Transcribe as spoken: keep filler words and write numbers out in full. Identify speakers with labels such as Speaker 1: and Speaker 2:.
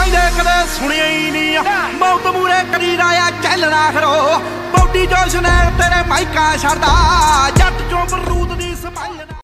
Speaker 1: ਕਹਿੰਦੇ ਕਦੇ ਸੁਣਿਆ ਹੀ ਨਹੀਂ ਮੌਤ ਮੂਰੇ ਕਰੀ ਰਾਇਆ ਚੱਲਣਾ ਖਰੋ ਬੌਡੀ ਜੋਸ਼ ਨੇ ਤੇਰੇ ਮਾਈਕਾ ਛੱਡਦਾ ਜੱਟ ਚੋਂ ਬਰੂਦ ਦੀ ਸਮਾਈ